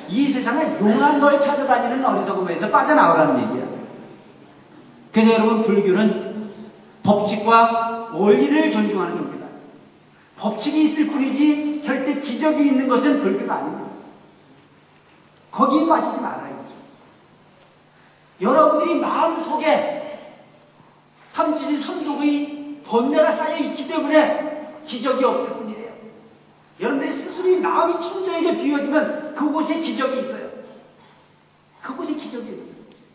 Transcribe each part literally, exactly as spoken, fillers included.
이 세상에 용한 걸 찾아다니는 어리석음에서 빠져나오라는 얘기야. 그래서 여러분, 불교는 법칙과 원리를 존중하는 겁니다. 법칙이 있을 뿐이지 절대 기적이 있는 것은 불교가 아닙니다. 거기에 빠지지 말아요. 여러분들이 마음속에 삼지지 삼독의 번뇌가 쌓여 있기 때문에 기적이 없을 뿐이에요. 여러분들이 스스로의 마음이 천정에게 비워지면 그곳에 기적이 있어요. 그곳에 기적이 있어요.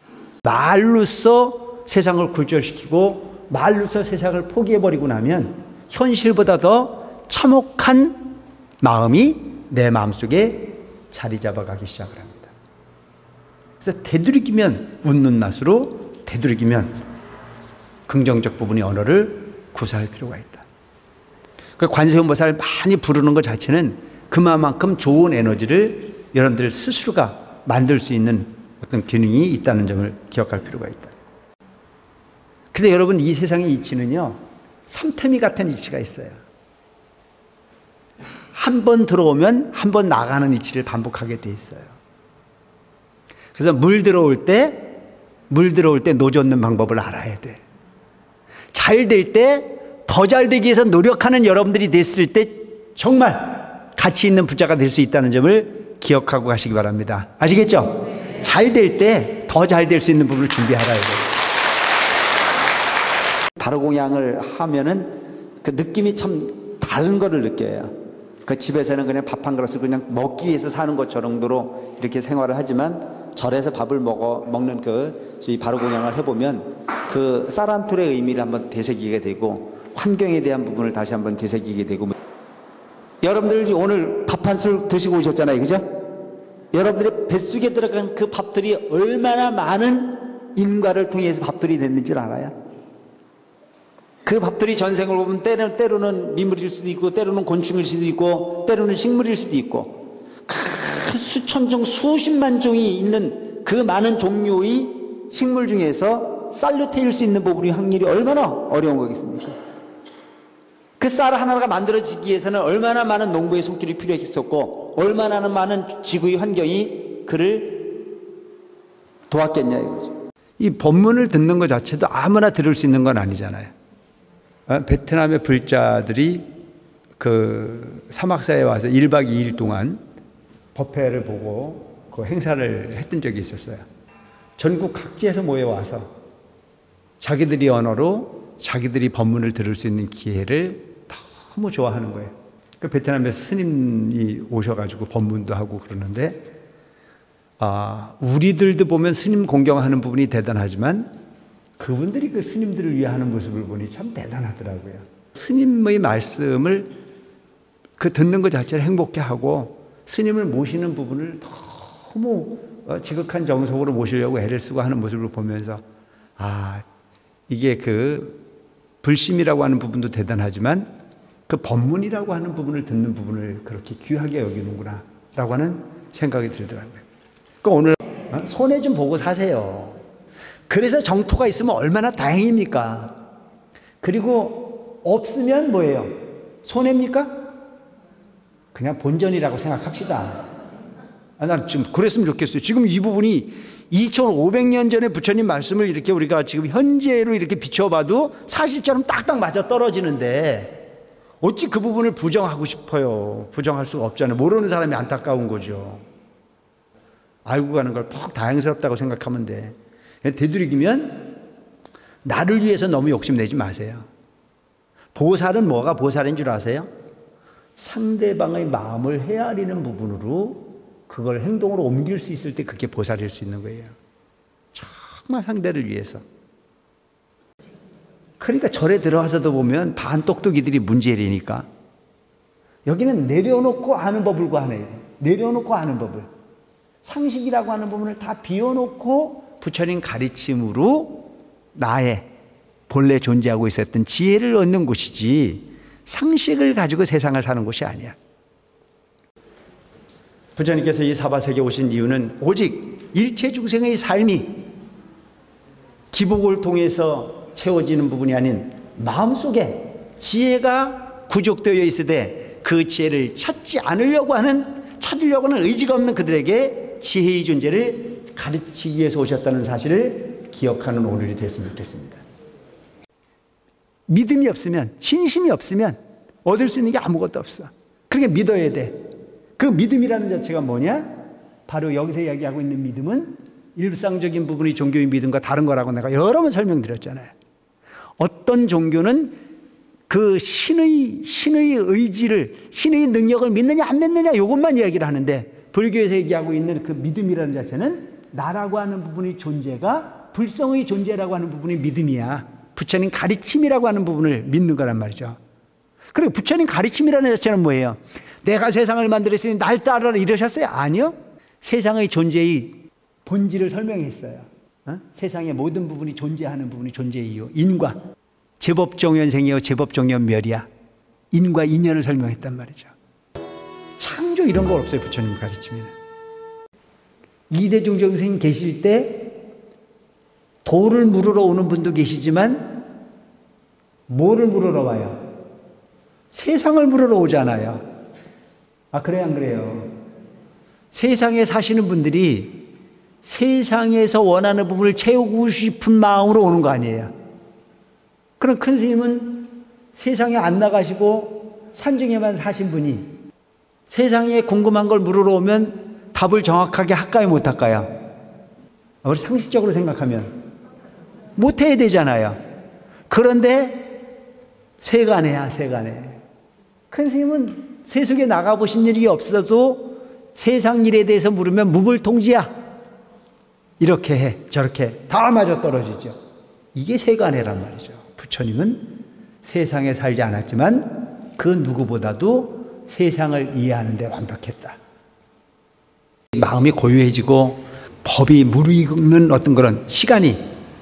말로써 세상을 굴절시키고 말로써 세상을 포기해버리고 나면 현실보다 더 참혹한 마음이 내 마음속에 자리 잡아가기 시작을 합니다. 그래서 되도록이면 웃는 낯으로, 되도록이면 긍정적 부분의 언어를 구사할 필요가 있다. 그 관세음보살을 많이 부르는 것 자체는 그만큼 좋은 에너지를 여러분들 스스로가 만들 수 있는 어떤 기능이 있다는 점을 기억할 필요가 있다. 근데 여러분, 이 세상의 이치는요, 삼태미 같은 이치가 있어요. 한 번 들어오면 한 번 나가는 이치를 반복하게 돼 있어요. 그래서 물 들어올 때, 물 들어올 때 노젓는 방법을 알아야 돼. 잘 될 때, 더 잘 되기 위해서 노력하는 여러분들이 됐을 때 정말 가치 있는 부자가 될 수 있다는 점을 기억하고 가시기 바랍니다. 아시겠죠? 네. 잘 될 때 더 잘 될 수 있는 부분을 준비하라야 돼요. 바로공양을 하면은 그 느낌이 참 다른 거를 느껴요. 그 집에서는 그냥 밥 한 그릇을 그냥 먹기 위해서 사는 것 정도로 이렇게 생활을 하지만 절에서 밥을 먹어, 먹는 그, 이 바로공양을 해보면 그 쌀 한 톨의 의미를 한번 되새기게 되고 환경에 대한 부분을 다시 한번 되새기게 되고. 여러분들이 오늘 밥 한 술 드시고 오셨잖아요. 그죠? 여러분들의 뱃속에 들어간 그 밥들이 얼마나 많은 인과를 통해서 밥들이 됐는 줄 알아요? 그 밥들이 전생을 보면 때로는, 때로는 미물일 수도 있고, 때로는 곤충일 수도 있고, 때로는 식물일 수도 있고, 그 수천 종, 수십만 종이 있는 그 많은 종류의 식물 중에서 쌀로 태울 수 있는 부분이 확률이 얼마나 어려운 거겠습니까? 그 쌀 하나가 만들어지기 위해서는 얼마나 많은 농부의 손길이 필요했었고, 얼마나 많은 지구의 환경이 그를 도왔겠냐 이거죠. 이 법문을 듣는 것 자체도 아무나 들을 수 있는 건 아니잖아요. 베트남의 불자들이 그 사막사에 와서 일 박 이 일 동안 법회를 보고 그 행사를 했던 적이 있었어요. 전국 각지에서 모여와서 자기들이 언어로 자기들이 법문을 들을 수 있는 기회를 너무 좋아하는 거예요. 그 베트남에서 스님이 오셔가지고 법문도 하고 그러는데, 아, 우리들도 보면 스님 공경하는 부분이 대단하지만 그분들이 그 스님들을 위해 하는 모습을 보니 참 대단하더라고요. 스님의 말씀을 그 듣는 것 자체를 행복해 하고 스님을 모시는 부분을 너무 지극한 정성으로 모시려고 애를 쓰고 하는 모습을 보면서, 아, 이게 그 불심이라고 하는 부분도 대단하지만 그 법문이라고 하는 부분을 듣는 부분을 그렇게 귀하게 여기는구나 라고 하는 생각이 들더라고요. 그러니까 오늘 손해 좀 보고 사세요. 그래서 정토가 있으면 얼마나 다행입니까? 그리고 없으면 뭐예요? 손해입니까? 그냥 본전이라고 생각합시다. 아, 난 지금 그랬으면 좋겠어요. 지금 이 부분이 이천오백 년 전에 부처님 말씀을 이렇게 우리가 지금 현재로 이렇게 비춰봐도 사실처럼 딱딱 맞아 떨어지는데 어찌 그 부분을 부정하고 싶어요? 부정할 수가 없잖아요. 모르는 사람이 안타까운 거죠. 알고 가는 걸 퍽 다행스럽다고 생각하면 돼. 되도록이면 나를 위해서 너무 욕심내지 마세요. 보살은 뭐가 보살인 줄 아세요? 상대방의 마음을 헤아리는 부분으로 그걸 행동으로 옮길 수 있을 때 그게 보살일 수 있는 거예요. 정말 상대를 위해서. 그러니까 절에 들어와서도 보면 반똑똑이들이 문제리니까 여기는 내려놓고 아는 법을 구하네요. 내려놓고 아는 법을. 상식이라고 하는 부분을 다 비워놓고 부처님 가르침으로 나의 본래 존재하고 있었던 지혜를 얻는 곳이지 상식을 가지고 세상을 사는 곳이 아니야. 부처님께서 이 사바세계에 오신 이유는 오직 일체 중생의 삶이 기복을 통해서 채워지는 부분이 아닌 마음속에 지혜가 구족되어 있으되 그 지혜를 찾지 않으려고 하는 찾으려고 하는 의지가 없는 그들에게 지혜의 존재를 가르치기 위해서 오셨다는 사실을 기억하는 오늘이 됐으면 좋겠습니다. 믿음이 없으면, 신심이 없으면 얻을 수 있는 게 아무것도 없어. 그러니까 믿어야 돼. 그 믿음이라는 자체가 뭐냐? 바로 여기서 이야기하고 있는 믿음은 일상적인 부분이 종교의 믿음과 다른 거라고 내가 여러 번 설명드렸잖아요. 어떤 종교는 그 신의, 신의 의지를, 신의 능력을 믿느냐 안 믿느냐 이것만 이야기를 하는데, 불교에서 얘기하고 있는 그 믿음이라는 자체는 나라고 하는 부분의 존재가 불성의 존재라고 하는 부분이 믿음이야. 부처님 가르침이라고 하는 부분을 믿는 거란 말이죠. 그리고 부처님 가르침이라는 자체는 뭐예요? 내가 세상을 만들었으니 날 따르라 이러셨어요? 아니요. 세상의 존재의 본질을 설명했어요. 어? 세상의 모든 부분이 존재하는 부분이 존재의 이유. 인과. 제법종연생이요 제법종연멸이야. 인과 인연을 설명했단 말이죠. 창조 이런 거 없어요. 부처님 가르침에는. 이대중정 스님 계실 때 돌을 물으러 오는 분도 계시지만 뭐를 물으러 와요? 세상을 물으러 오잖아요. 아, 그래요, 안 그래요? 세상에 사시는 분들이 세상에서 원하는 부분을 채우고 싶은 마음으로 오는 거 아니에요? 그럼 큰 스님은 세상에 안 나가시고 산중에만 사신 분이 세상에 궁금한 걸 물으러 오면 답을 정확하게 할까요, 못 할까요? 우리 상식적으로 생각하면 못해야 되잖아요. 그런데 세간해야 세간해. 큰 스님은 세속에 나가보신 일이 없어도 세상 일에 대해서 물으면 무불통지야. 이렇게 해 저렇게 다 맞아 떨어지죠. 이게 세간해란 말이죠. 부처님은 세상에 살지 않았지만 그 누구보다도 세상을 이해하는 데 완벽했다. 마음이 고요해지고 법이 무르익는 어떤 그런 시간이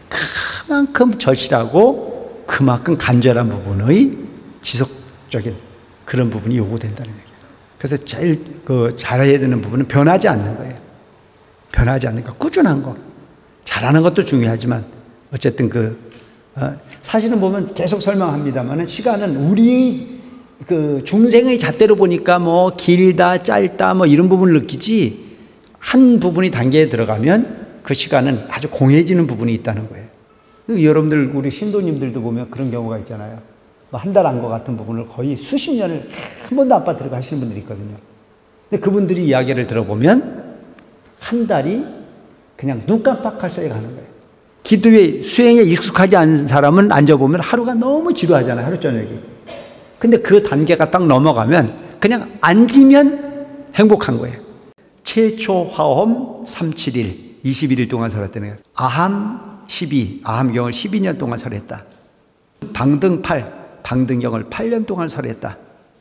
그만큼 절실하고 그만큼 간절한 부분의 지속적인 그런 부분이 요구된다는 얘기예요. 그래서 제일 그 잘해야 되는 부분은 변하지 않는 거예요. 변하지 않는 거, 꾸준한 거. 잘하는 것도 중요하지만 어쨌든 그 어, 사실은 보면 계속 설명합니다만 시간은 우리 그 중생의 잣대로 보니까 뭐 길다 짧다 뭐 이런 부분을 느끼지, 한 부분이 단계에 들어가면 그 시간은 아주 공해지는 부분이 있다는 거예요. 여러분들 우리 신도님들도 보면 그런 경우가 있잖아요. 한 달 안 것 같은 부분을 거의 수십 년을 한 번도 안 빠뜨리고 하시는 분들이 있거든요. 근데 그분들이 이야기를 들어보면 한 달이 그냥 눈 깜빡할 사이에 가는 거예요. 기도에 수행에 익숙하지 않은 사람은 앉아보면 하루가 너무 지루하잖아요. 하루 저녁이. 근데 그 단계가 딱 넘어가면 그냥 앉으면 행복한 거예요. 최초 화엄 삼십칠 일, 이십일 일 동안 설했다는 거예요. 아함 십이, 아함경을 십이 년 동안 설했다. 방등 팔, 방등경을 팔 년 동안 설했다.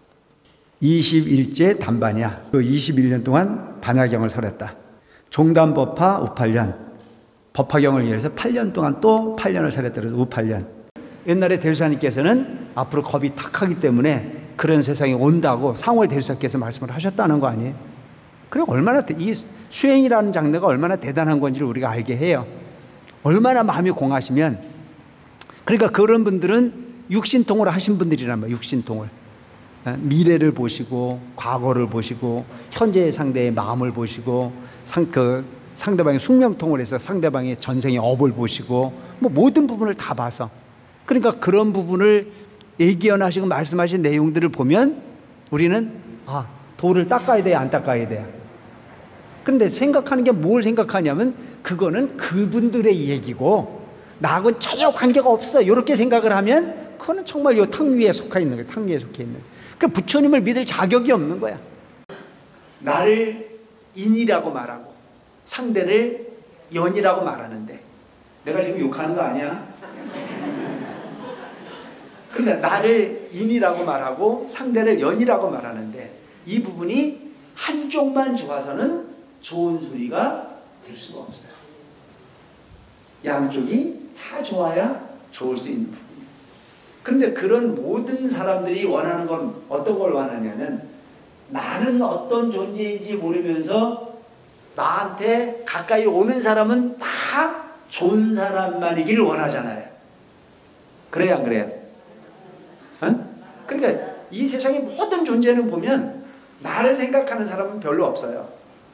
이십일째 단반야, 그 이십일 년 동안 반야경을 설했다. 종단법화 우팔년, 법화경을 위해서 팔 년 동안 또 팔 년을 설했다. 그래서 우팔년. 옛날에 대주사님께서는 앞으로 겁이 탁하기 때문에 그런 세상이 온다고 상월 대주사께서 말씀을 하셨다는 거 아니에요? 그래, 얼마나 이 수행이라는 장르가 얼마나 대단한 건지를 우리가 알게 해요. 얼마나 마음이 공하시면, 그러니까 그런 분들은 육신통을 하신 분들이란 말이에요. 육신통을. 미래를 보시고 과거를 보시고 현재의 상대의 마음을 보시고 상, 그 상대방의 숙명통을 해서 상대방의 전생의 업을 보시고 뭐 모든 부분을 다 봐서, 그러니까 그런 부분을 예기연하시고 말씀하신 내용들을 보면 우리는 아, 돌을 닦아야 돼요, 안 닦아야 돼요? 그런데 생각하는 게 뭘 생각하냐면 그거는 그분들의 얘기고 나하고는 전혀 관계가 없어, 이렇게 생각을 하면 그거는 정말 이 탕위에 속해 있는 거예요. 탕위에 속해 있는. 그 부처님을 믿을 자격이 없는 거야. 나를 인이라고 말하고 상대를 연이라고 말하는데, 내가 지금 욕하는 거 아니야? 그러니까 나를 인이라고 말하고 상대를 연이라고 말하는데 이 부분이 한쪽만 좋아서는 좋은 소리가 될 수가 없어요. 양쪽이 다 좋아야 좋을 수 있는 부분이에요. 그런데 그런 모든 사람들이 원하는 건 어떤 걸 원하냐면, 나는 어떤 존재인지 모르면서 나한테 가까이 오는 사람은 다 좋은 사람만이기를 원하잖아요. 그래요, 안 그래요? 어? 그러니까 이 세상의 모든 존재는 보면 나를 생각하는 사람은 별로 없어요.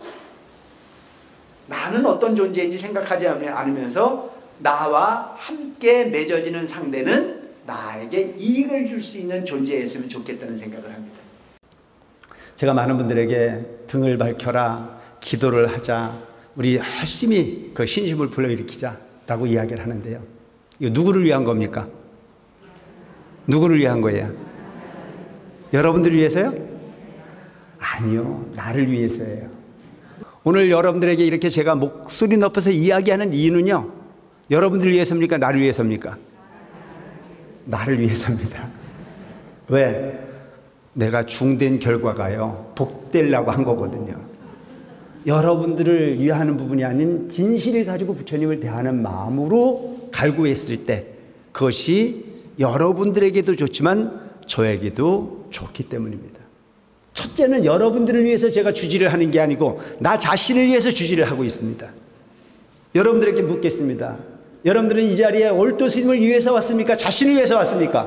나는 어떤 존재인지 생각하지 않으면서 나와 함께 맺어지는 상대는 나에게 이익을 줄 수 있는 존재였으면 좋겠다는 생각을 합니다. 제가 많은 분들에게 등을 밝혀라, 기도를 하자, 우리 열심히 그 신심을 불러일으키자라고 이야기를 하는데요. 이거 누구를 위한 겁니까? 누구를 위한 거예요? 여러분들을 위해서요? 아니요, 나를 위해서예요. 오늘 여러분들에게 이렇게 제가 목소리 높여서 이야기하는 이유는요, 여러분들을 위해서입니까? 나를 위해서입니까? 나를 위해서입니다. 왜? 내가 중된 결과가요, 복되려고 한 거거든요. 여러분들을 위하는 부분이 아닌 진실을 가지고 부처님을 대하는 마음으로 갈구했을 때 그것이 여러분들에게도 좋지만 저에게도 좋기 때문입니다. 첫째는 여러분들을 위해서 제가 주지를 하는 게 아니고 나 자신을 위해서 주지를 하고 있습니다. 여러분들에게 묻겠습니다. 여러분들은 이 자리에 올도 스님을 위해서 왔습니까? 자신을 위해서 왔습니까?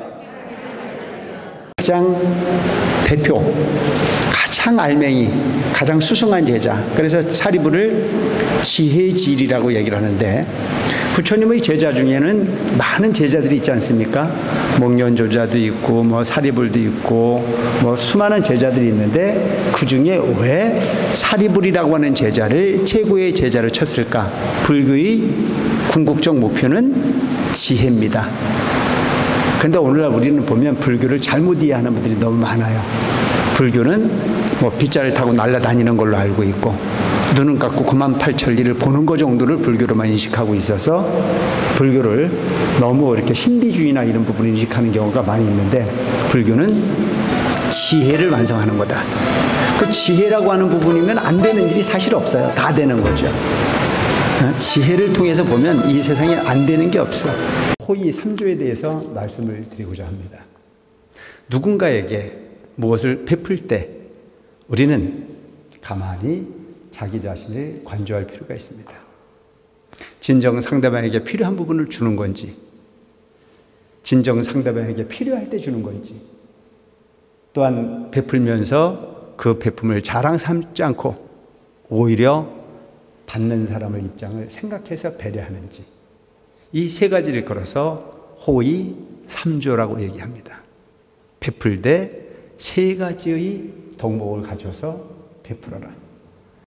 가장 대표, 가장 알맹이, 가장 수승한 제자. 그래서 사리부를 지혜질이라고 얘기를 하는데, 부처님의 제자 중에는 많은 제자들이 있지 않습니까? 목련조자도 있고, 뭐 사리불도 있고, 뭐 수많은 제자들이 있는데 그 중에 왜 사리불이라고 하는 제자를 최고의 제자로 쳤을까? 불교의 궁극적 목표는 지혜입니다. 그런데 오늘날 우리는 보면 불교를 잘못 이해하는 분들이 너무 많아요. 불교는 뭐 빗자를 타고 날아다니는 걸로 알고 있고, 눈은 감고 구만팔천리를 보는 것 정도를 불교로만 인식하고 있어서 불교를 너무 이렇게 신비주의나 이런 부분을 인식하는 경우가 많이 있는데, 불교는 지혜를 완성하는 거다. 그 지혜라고 하는 부분이면 안 되는 일이 사실 없어요. 다 되는 거죠. 지혜를 통해서 보면 이 세상에 안 되는 게 없어. 호의 삼조에 대해서 말씀을 드리고자 합니다. 누군가에게 무엇을 베풀 때 우리는 가만히 자기 자신을 관조할 필요가 있습니다. 진정 상대방에게 필요한 부분을 주는 건지, 진정 상대방에게 필요할 때 주는 건지, 또한 베풀면서 그 베품을 자랑 삼지 않고 오히려 받는 사람의 입장을 생각해서 배려하는지, 이 세 가지를 걸어서 호의 삼조라고 얘기합니다. 베풀 때 세 가지의 덕목을 가져서 베풀어라.